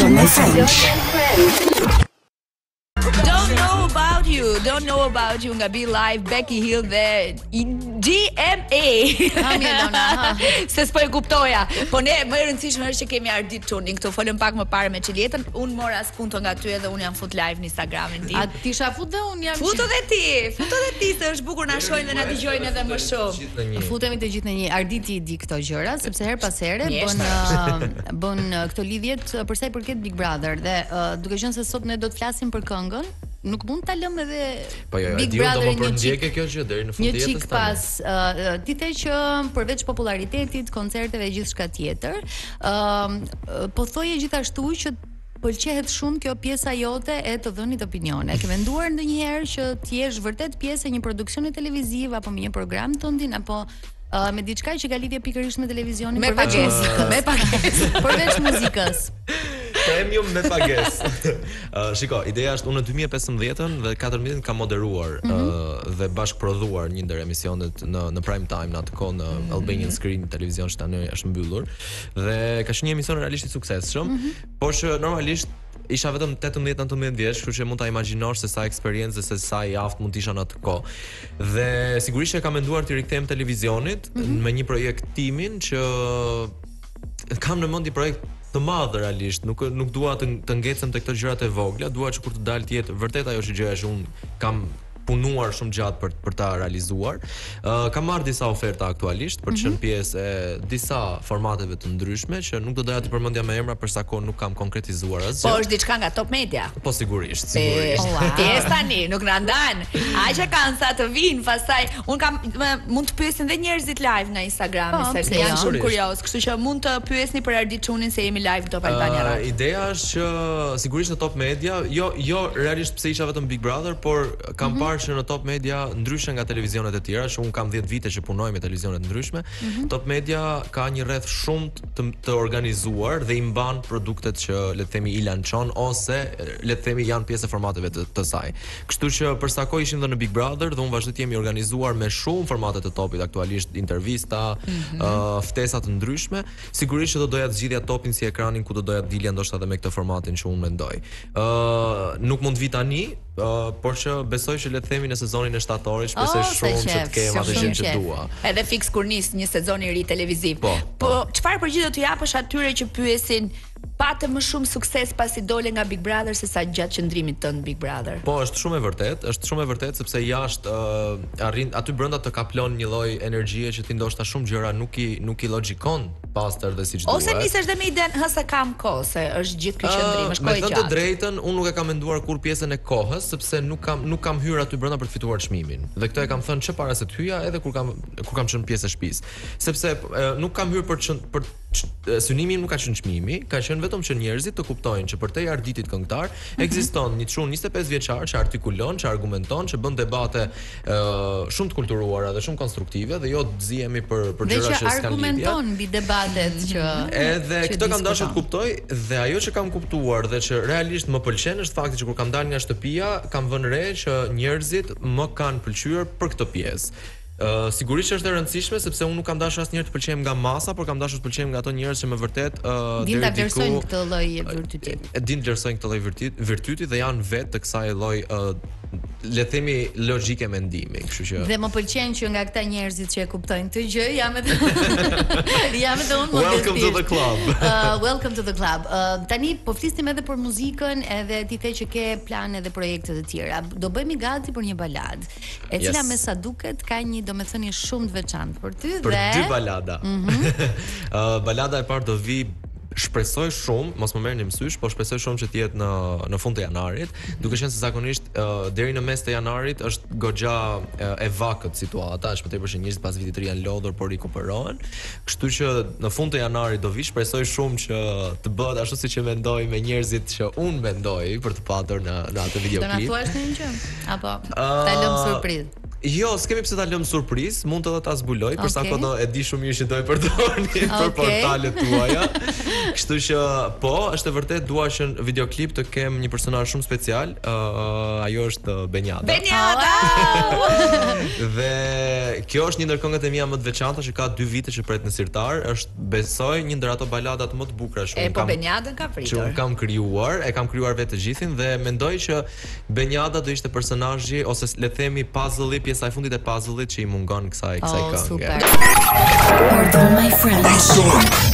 Jordan and Friends. Don't know about you nga Be Live, Becky Hill dhe GMA. Se s'po e kuptoja. Po ne më e rëndësishme është që kemi Ardit Tuning këtu. Folëm pak më parë me Çelietën. Unë mora spunto nga ty edhe unë jam fut live në Instagramin tim. A tisha fut dhe unë jam. Futu dhe ti se është bukur na shohin dhe na dëgjojnë edhe më shumë. Futemi të gjithë në një. Arditi i di këto gjëra sepse her pas here bën këto lidhjet për sa i përket Big Brother dhe duke qenë se sot ne do të flasim për këngën. Nuk mund ta lëm edhe Big Brother një çik kjo gjë deri në fund të jetës. Një çik pas ti the që përveç popularitetit, koncerteve e gjithçka tjetër, po thoje gjithashtu që pëlqehet shumë kjo pjesa jote e të dhënit opinione. Ke menduar ndonjëherë që ti je vërtet pjesë e një produksioni televiziv apo me një program tëndin apo me diçka që ka lidhje pikërisht me televizionin përveç muzikës? Me pagesë. Përveç muzikës. Premium me pagesë. Shiko, ideja është unë në 2015-ën dhe 2014-ën kam moderuar dhe bashkëprodhuar një ndër emisionet në prime time në atë kohë në Albanian Screen televizion që tani është mbyllur dhe ka qenë një emision realisht i suksesshëm, por që normalisht isha vetëm 18-19 vjeç, kështu që mund ta imagjinosh se sa eksperiencë dhe se sa i aftë mund të isha në atë kohë. Dhe sigurisht e kam menduar të rikthem televizionit me një projekt timin që kam në mend një projekt të madh realisht, nuk dua të ngecem te këto gjërat e vogla, dua që kur të dalë të jetë vërtet ajo që gjëja që un kam punuar shumë gjatë për ta realizuar. Kam marrë disa oferta aktualisht për të qenë pjesë e disa formateve të ndryshme që nuk do doja të përmendja me emra për sa kohë nuk kam konkretizuar asgjë. Po është diçka nga Top Media. Po sigurisht. Ti je tani, nuk na ndan. Aq e kanë sa të vinë, pastaj un kam mund të pyesin dhe njerëzit live në Instagram, se janë shumë kurioz, kështu që mund të pyesni për Ardit Tunin se jemi live Top Albania Radio. Ideja është që sigurisht në Top Media, jo realisht pse isha vetëm Big Brother, por kam që në Top Media, ndryshe nga televizionet e tjera, që unë kam 10 vite që punoj me televizionet ndryshme, Top Media ka një rreth shumë të organizuar dhe i mban produktet që le të themi i lançon ose le të themi janë pjesë e formateve të saj. Kështu që për sa kohë ishim dhe në Big Brother dhe unë vazhdoj të jemi organizuar me shumë formate të topit aktualisht, intervista, ftesa të ndryshme. Sigurisht që do doja të zgjidhja Topin si ekranin ku do doja të dilja ndoshta edhe me këtë formatin që unë mendoj. Nuk mund vi tani, por që besoj që le të themi në sezonin e shtatorit shpresoj shumë që të kem atë gjë që dua. Edhe fiks kur nis një sezon i ri televiziv. Po çfarë përgjigje do t'u japësh atyre që pyesin patë më shumë sukses pasi dole nga Big Brother se sa gjatë qëndrimit tënd Big Brother? Po, është shumë e vërtet sepse jashtë arrin aty brenda të kaplon një lloj energjie që ti ndoshta shumë gjëra nuk i logjikon pastër dhe siç duhet. Ose nisesh dhe me idenë se kam kohë, se është gjithë ky qëndrim, është kohë e gjatë. Me të drejtën, unë nuk e kam menduar kur pjesën e kohës, sepse nuk kam hyrë aty brenda për të fituar çmimin. Dhe këtë e kam thënë që para se të hyja, edhe kur kam qenë pjesë e shtëpisë. Sepse nuk kam hyrë për synimi nuk ka qenë çmimi, ka qenë vetëm që njerëzit të kuptojnë që përtej Arditit këngëtar ekziston një çun 25 vjeçar që artikulon, që argumenton, që bën debate shumë të kulturuara dhe shumë konstruktive dhe jo të zihemi për gjëra që s'kan lidhje. Dhe që argumenton mbi debatet që edhe këtë kam dashur të kuptoj dhe ajo që kam kuptuar dhe që realisht më pëlqen është fakti që kur kam dalë nga shtëpia, kam vënë re që njerëzit më kanë pëlqyer për këtë pjesë. Sigurisht që është e rëndësishme sepse unë nuk kam dashur asnjëherë të pëlqejem nga masa, por kam dashur të pëlqejem nga ato njerëz që më vërtet din ta vlerësojnë këtë lloj virtyti. Din të vlerësojnë këtë lloj virtyti dhe janë vetë të kësaj lloj le të themi logjike mendimi, kështu që. Dhe më pëlqen që nga këta njerëzit që e kuptojnë këtë gjë, jam edhe unë Welcome to the club. Welcome to the club. Tani po flisnim edhe për muzikën, edhe ti the që ke plane dhe projekte të tjera. Do bëhemi gati për një baladë, e cila me sa duket ka një domethënie shumë të veçantë për ty për dy balada. Balada e parë do vi shpresoj shumë, mos më merrni mësysh, po shpresoj shumë që të jetë në fund të janarit, duke qenë se zakonisht deri në mes të janarit është goxha e vakët situata, është më tepër se njerëzit pas vitit të ri janë lodhur por rikuperojnë. Kështu që në fund të janarit do vi, shpresoj shumë që të bëhet ashtu siç e mendoj me njerëzit që unë mendoj për të patur në atë videoklip. Do na thuash ndonjë gjë? Apo ta lëm surprizë? Jo, s'kemi pse ta lëm surprizë, mund edhe ta zbuloj, për sa Okay. kohë e di shumë mirë që do e përdorni për Okay. portalet tuaja. Kështu që po, është e vërtet dua që në videoklip të kem një personazh shumë special, ajo është Benjada. Benjada. Dhe kjo është një ndër këngët e mia më të veçanta që ka 2 vite që pret në sirtar, është besoj një ndër ato baladat më të bukura që Po Benjadën ka që pritur. unë kam krijuar, e kam krijuar vetë të gjithin dhe mendoj që Benjada do ishte personazhi ose le të themi puzzle-i, pjesa e fundit e puzzle-it që i mungon kësaj këngë. Super. Pardon my friend.